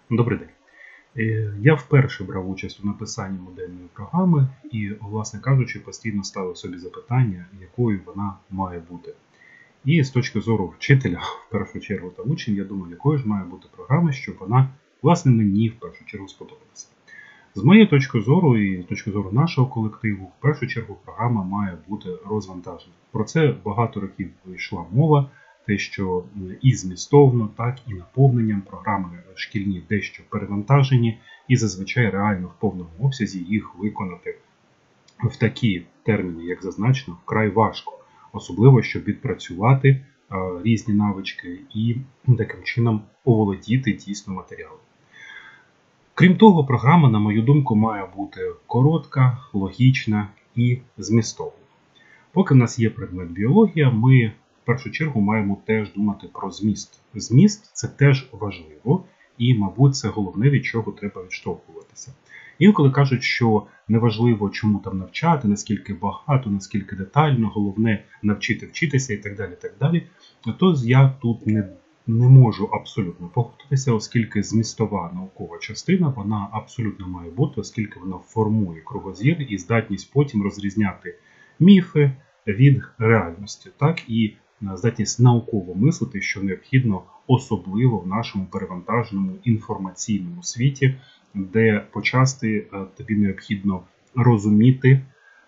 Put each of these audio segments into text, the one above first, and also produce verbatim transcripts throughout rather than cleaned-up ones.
Добрий день. Я вперше брав участь у написанні модельної програми і, власне кажучи, постійно ставив собі запитання, якою вона має бути. І з точки зору вчителя, в першу чергу, та учень, я думаю, якою ж має бути програма, щоб вона, власне, мені в першу чергу сподобалася. З моєї точки зору і з точки зору нашого колективу, в першу чергу програма має бути розвантажена. Про це багато років йшла мова. Те, що і змістовно, так і наповненням програми шкільні дещо перевантажені, і зазвичай реально в повному обсязі їх виконати в такі терміни, як зазначено, вкрай важко. Особливо, щоб відпрацювати різні навички і таким чином оволодіти дійсно матеріалом. Крім того, програма, на мою думку, має бути коротка, логічна і змістовна. Поки в нас є предмет біологія, ми в першу чергу маємо теж думати про зміст. Зміст – це теж важливо і, мабуть, це головне, від чого треба відштовхуватися. Інколи кажуть, що неважливо, чому там навчати, наскільки багато, наскільки детально, головне навчити вчитися і так далі, так далі. То я тут не, не можу абсолютно погодитися, оскільки змістова наукова частина, вона абсолютно має бути, оскільки вона формує кругозір і здатність потім розрізняти міфи від реальності, так і здатність науково мислити, що необхідно особливо в нашому перевантаженому інформаційному світі, де почасти тобі необхідно розуміти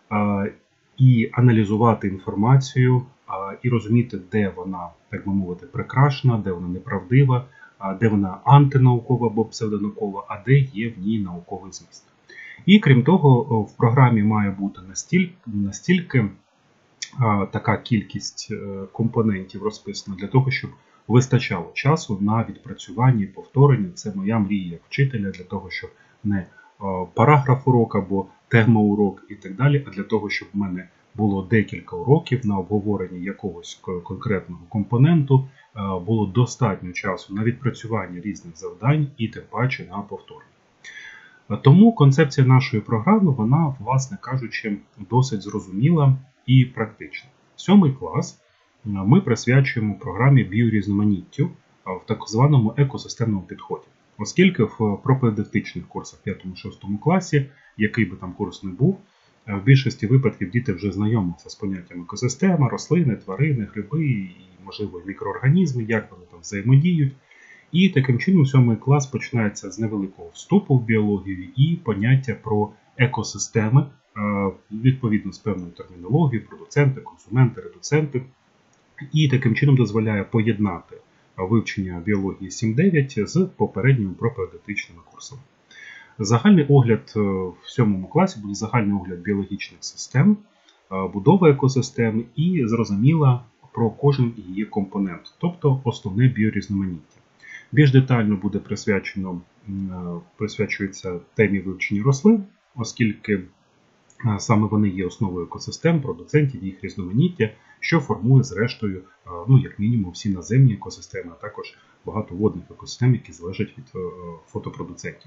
і аналізувати інформацію, і розуміти, де вона, так би мовити, прикрашена, де вона неправдива, де вона антинаукова або псевдонаукова, а де є в ній науковий зміст. І крім того, в програмі має бути настільки, настільки така кількість компонентів розписана для того, щоб вистачало часу на відпрацювання і повторення. Це моя мрія як вчителя, для того, щоб не параграф урок або тема урок і так далі, а для того, щоб в мене було декілька уроків на обговорення якогось конкретного компоненту, було достатньо часу на відпрацювання різних завдань і тим паче на повторення. Тому концепція нашої програми, вона, власне кажучи, досить зрозуміла і практична. Сьомий клас ми присвячуємо програмі біорізноманіттю в так званому екосистемному підході. Оскільки в пропедевтичних курсах в п'ятому-шостому класі, який би там курс не був, в більшості випадків діти вже знайомляться з поняттями екосистема, рослини, тварини, гриби і, можливо, мікроорганізми, як вони там взаємодіють. І таким чином сьомий клас починається з невеликого вступу в біологію і поняття про екосистеми, відповідно з певною термінологією, продуценти, консументи, редуценти. І таким чином дозволяє поєднати вивчення біології сім-дев'ять з попередніми пропедевтичними курсами. Загальний огляд в сьомому класі буде загальний огляд біологічних систем, будова екосистем і зрозуміла про кожен її компонент, тобто основне біорізноманіття. Більш детально буде присвячено, присвячується темі вивчення рослин, оскільки саме вони є основою екосистем, продуцентів, їх різноманіття, що формує зрештою, ну, як мінімум, всі наземні екосистеми, а також багато водних екосистем, які залежать від фотопродуцентів.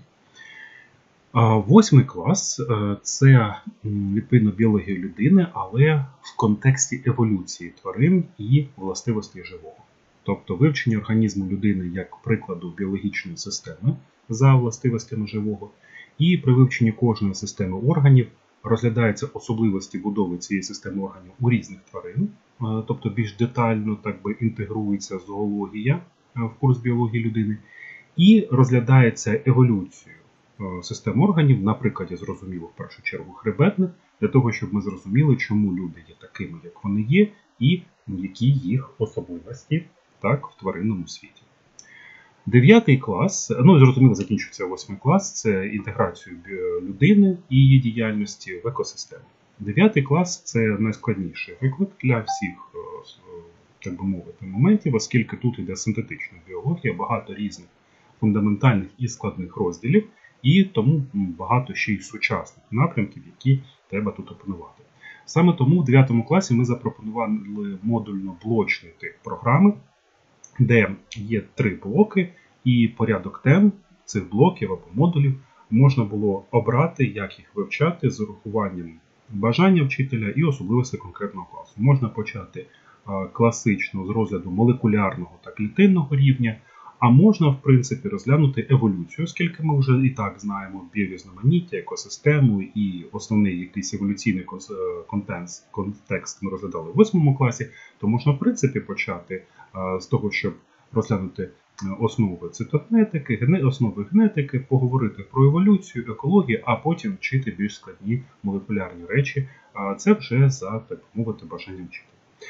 Восьмий клас – це, відповідно, біологія людини, але в контексті еволюції тварин і властивостей живого. Тобто вивчення організму людини як прикладу біологічної системи за властивостями живого, і при вивченні кожної системи органів розглядаються особливості будови цієї системи органів у різних тварин, тобто більш детально так би інтегрується зоологія в курс біології людини, і розглядається еволюцію систем органів, на прикладі, зрозуміло, в першу чергу хребетних, для того, щоб ми зрозуміли, чому люди є такими, як вони є, і які їх особливості так, в тваринному світі. Дев'ятий клас, ну, зрозуміло, закінчується восьмий клас, це інтеграцію людини і її діяльності в екосистему. Дев'ятий клас – це найскладніший виклик для всіх, так би мовити, моментів, оскільки тут йде синтетична біологія, багато різних фундаментальних і складних розділів, і тому багато ще й сучасних напрямків, які треба тут опанувати. Саме тому в дев'ятому класі ми запропонували модульно-блочний тип програми, де є три блоки, і порядок тем цих блоків або модулів можна було обрати, як їх вивчати з урахуванням бажання вчителя і особливостей конкретного класу. Можна почати класично з розгляду молекулярного та клітинного рівня, А можна, в принципі, розглянути еволюцію, оскільки ми вже і так знаємо біорізноманіття, екосистему і основний якийсь еволюційний контекст, контекст ми розглядали в восьмому класі, то можна, в принципі, почати з того, щоб розглянути основи цитогенетики, основи генетики, поговорити про еволюцію, екологію, а потім вчити більш складні молекулярні речі. Це вже за, так мовити, бажанням вчити.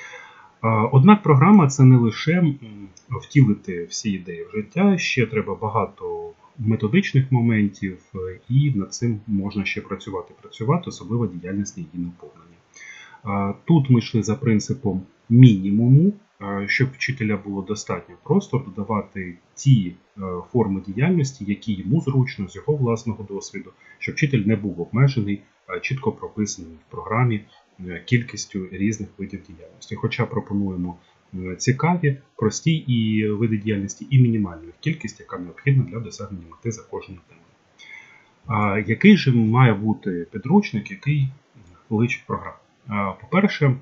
Однак програма – це не лише втілити всі ідеї в життя, ще треба багато методичних моментів, і над цим можна ще працювати, працювати, особливо діяльність її наповнення. Тут ми йшли за принципом мінімуму, щоб вчителя було достатньо просто додавати ті форми діяльності, які йому зручно, з його власного досвіду, щоб вчитель не був обмежений, чітко прописаним в програмі кількістю різних видів діяльності. Хоча пропонуємо цікаві, прості і види діяльності і мінімальну кількість, яка необхідна для досягнення мети за кожною темою. Який же має бути підручник, який личить програму? По-перше,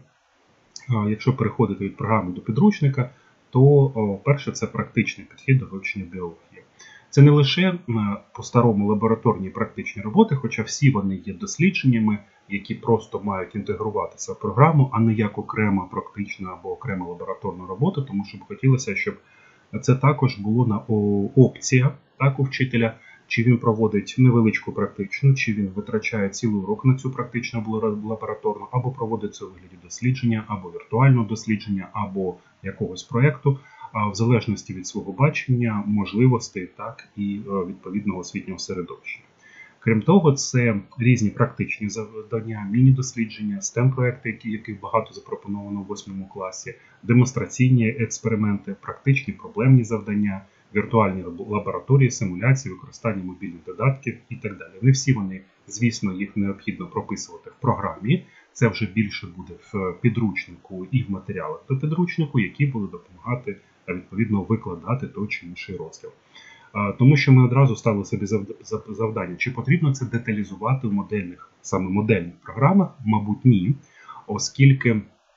якщо переходити від програми до підручника, то перше це практичний підхід до вивчення біології. Це не лише по-старому лабораторні практичні роботи, хоча всі вони є дослідженнями, які просто мають інтегруватися в програму, а не як окрема практична або окрема лабораторна робота, тому що б хотілося, щоб це також було на опція так, у вчителя, чи він проводить невеличку практичну, чи він витрачає цілий урок на цю практичну або лабораторну, або проводить це у вигляді дослідження, або віртуального дослідження, або якогось проєкту, в залежності від свого бачення, можливостей, так і відповідного освітнього середовища. Крім того, це різні практичні завдання, міні-дослідження, стем-проекти, яких багато запропоновано в восьмому класі, демонстраційні експерименти, практичні проблемні завдання, віртуальні лабораторії, симуляції, використання мобільних додатків і так далі. Не всі вони, звісно, їх необхідно прописувати в програмі. Це вже більше буде в підручнику і в матеріалах до підручнику, які будуть допомагати, відповідно, викладати той чи інший розділ. Тому що ми одразу ставили собі завдання, чи потрібно це деталізувати в модельних, саме модельних програмах? Мабуть, ні, оскільки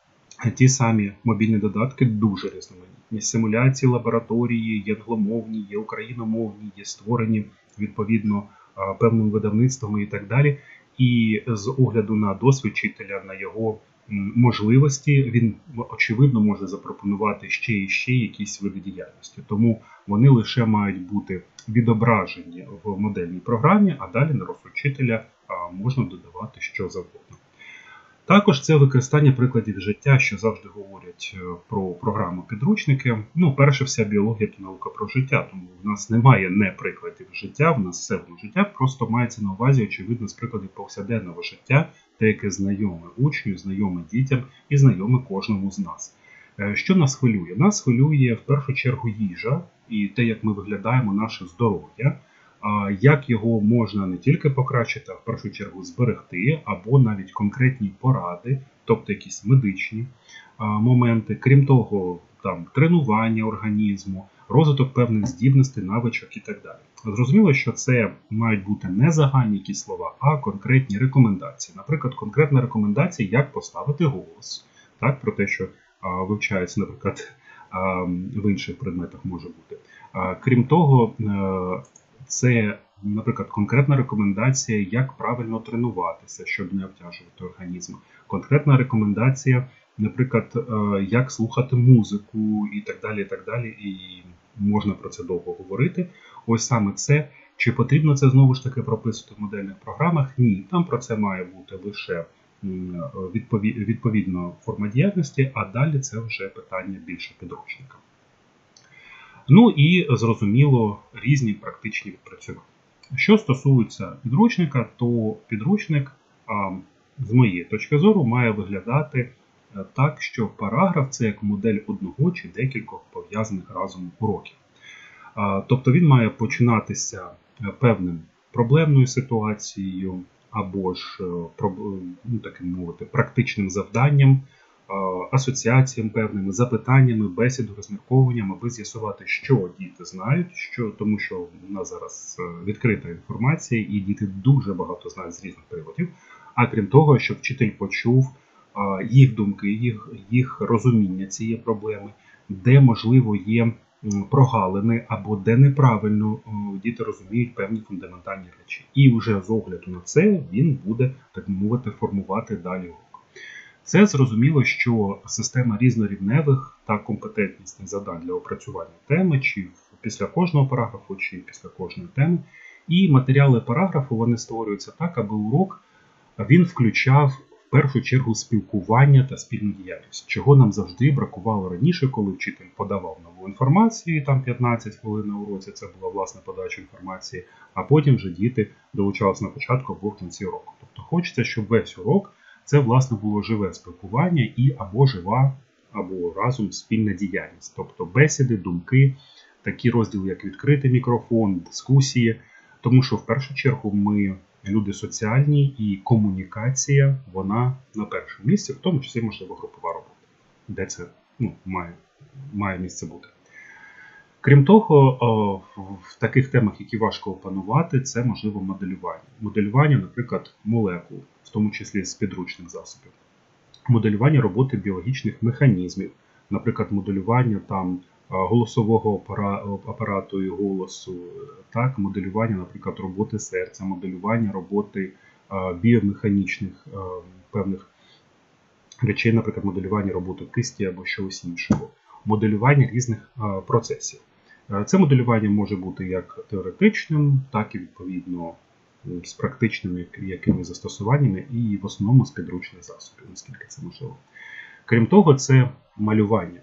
ті самі мобільні додатки дуже різноманітні. Симуляції, лабораторії, є англомовні, є україномовні, є створені, відповідно, певними видавництвами і так далі. І з огляду на досвід вчителя, на його можливості, він, очевидно, може запропонувати ще і ще якісь види діяльності. Тому вони лише мають бути відображені в модельній програмі, а далі на розсуд вчителя можна додавати що завгодно. Також це використання прикладів життя, що завжди говорять про програму підручники. Ну, перше, вся біологія – це наука про життя, тому в нас немає не прикладів життя, в нас все воно життя, просто мається на увазі, очевидно, з прикладів повсякденного життя, те, яке знайоме учню, знайоме дітям і знайоме кожному з нас. Що нас хвилює? Нас хвилює в першу чергу їжа і те, як ми виглядаємо, наше здоров'я, як його можна не тільки покращити, а в першу чергу зберегти, або навіть конкретні поради, тобто якісь медичні моменти. Крім того, там тренування організму, розвиток певних здібностей, навичок і так далі. Зрозуміло, що це мають бути не загальні якісь слова, а конкретні рекомендації. Наприклад, конкретна рекомендація, як поставити голос, так, про те, що а, вивчається, наприклад, а, в інших предметах може бути. А, крім того, а, це, наприклад, конкретна рекомендація, як правильно тренуватися, щоб не обтяжувати організм. Конкретна рекомендація, наприклад, як слухати музику і так далі, і так далі, і можна про це довго говорити. Ось саме це. Чи потрібно це знову ж таки прописувати в модельних програмах? Ні, там про це має бути лише відповідно форма діяльності, а далі це вже питання більше підручника. Ну і, зрозуміло, різні практичні відпрацювання. Що стосується підручника, то підручник, з моєї точки зору, має виглядати так, що параграф – це як модель одного чи декількох пов'язаних разом уроків. Тобто він має починатися певним проблемною ситуацією або ж, ну, таким мовити, практичним завданням, асоціаціям певними, запитаннями, бесіду, розмірковуванням, аби з'ясувати, що діти знають, що, тому що у нас зараз відкрита інформація і діти дуже багато знають з різних приводів. А крім того, щоб вчитель почув їх думки, їх, їх розуміння цієї проблеми, де, можливо, є прогалини або де неправильно діти розуміють певні фундаментальні речі. І вже з огляду на це він буде, так мовити, формувати далі урок. Це зрозуміло, що система різнорівневих та компетентнісних завдань для опрацювання теми, чи після кожного параграфу, чи після кожної теми. І матеріали параграфу вони створюються так, аби урок він включав в першу чергу спілкування та спільну діяльність, чого нам завжди бракувало раніше, коли вчитель подавав нову інформацію, там п'ятнадцять хвилин на уроці, це була власна подача інформації, а потім вже діти долучалися на початку або в кінці року. Тобто хочеться, щоб весь урок це, власне, було живе спілкування і або жива, або разом спільна діяльність. Тобто бесіди, думки, такі розділи, як відкритий мікрофон, дискусії. Тому що в першу чергу ми люди соціальні і комунікація, вона на першому місці, в тому числі, можливо, групова робота, де це ну, має, має місце бути. Крім того, в таких темах, які важко опанувати, це, можливо, моделювання. Моделювання, наприклад, молекул, в тому числі з підручних засобів. Моделювання роботи біологічних механізмів, наприклад, моделювання там голосового апарату і голосу, так, моделювання, наприклад, роботи серця, моделювання роботи біомеханічних певних речей, наприклад, моделювання роботи кисті або чогось іншого, моделювання різних процесів. Це моделювання може бути як теоретичним, так і, відповідно, з практичними якимись застосуваннями і в основному з підручних засобів, наскільки це можливо. Крім того, це малювання.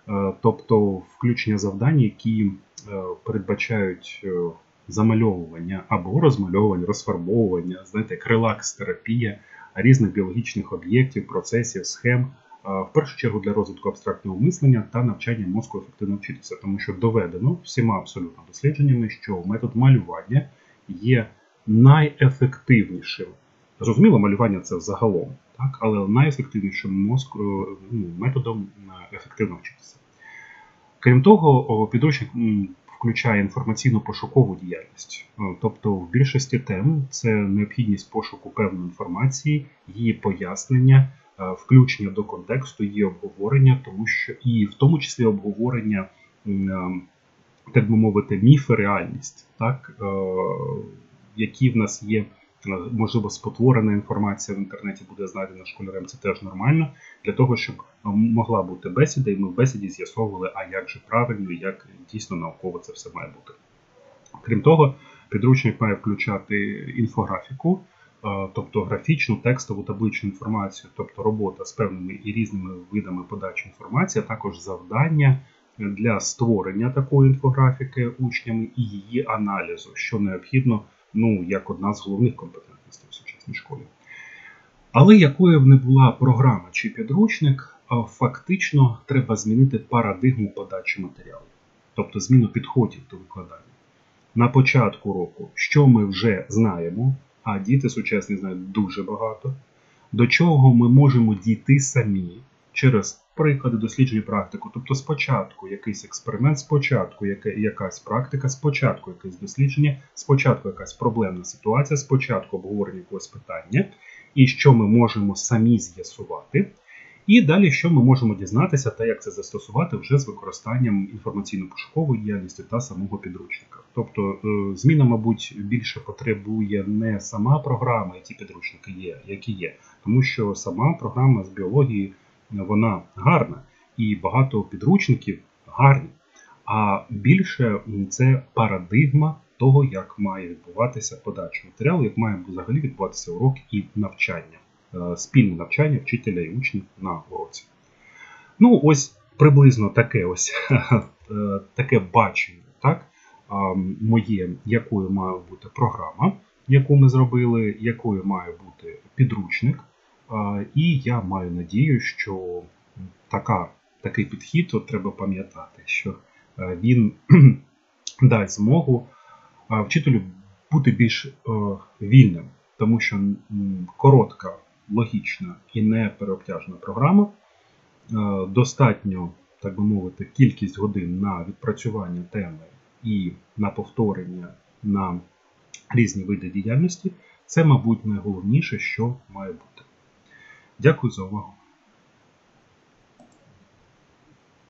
Тобто включення завдань, які передбачають замальовування або розмальовування, розфарбовування, знаєте, як релакс-терапія різних біологічних об'єктів, процесів, схем, в першу чергу для розвитку абстрактного мислення та навчання мозку ефективно вчитися. Тому що доведено всіма абсолютно дослідженнями, що метод малювання є найефективнішим. Зрозуміло, малювання це загалом, так? Але найефективнішим мозк, ну, методом ефективно вчитися. Крім того, підручник включає інформаційно-пошукову діяльність. Тобто в більшості тем це необхідність пошуку певної інформації, її пояснення, включення до контексту, її обговорення, тому що і в тому числі обговорення, так би мовити, міфи, реальність, так? Які в нас є. Можливо, спотворена інформація в інтернеті буде знайдена школярем, це теж нормально, для того, щоб могла бути бесіда, і ми в бесіді з'ясовували, а як же правильно, як дійсно науково це все має бути. Крім того, підручник має включати інфографіку, тобто графічну, текстову, табличну інформацію, тобто робота з певними і різними видами подачі інформації, а також завдання для створення такої інфографіки учнями і її аналізу, що необхідно, ну, як одна з головних компетентностей в сучасній школі. Але якою б не була програма чи підручник, фактично треба змінити парадигму подачі матеріалу, тобто зміну підходів до викладання. На початку року, що ми вже знаємо, а діти сучасні знають дуже багато, до чого ми можемо дійти самі через приклади, дослідження, практику. Тобто спочатку якийсь експеримент, спочатку якась практика, спочатку якесь дослідження, спочатку якась проблемна ситуація, спочатку обговорення якогось питання, і що ми можемо самі з'ясувати, і далі що ми можемо дізнатися та як це застосувати вже з використанням інформаційно-пошукової діяльності та самого підручника. Тобто зміна, мабуть, більше потребує не сама програма, і ті підручники є, які є, тому що сама програма з біології, вона гарна, і багато підручників гарні, а більше це парадигма того, як має відбуватися подача матеріалу, як має взагалі відбуватися урок і навчання, спільне навчання вчителя і учнів на уроці. Ну, ось приблизно таке ось таке бачення, так, моє, якою має бути програма, яку ми зробили, якою має бути підручник. І я маю надію, що така, такий підхід, от треба пам'ятати, що він дасть змогу вчителю бути більш вільним, тому що коротка, логічна і не переобтяжена програма, достатньо, так би мовити, кількість годин на відпрацювання теми і на повторення на різні види діяльності, це, мабуть, найголовніше, що має бути. Дякую за увагу.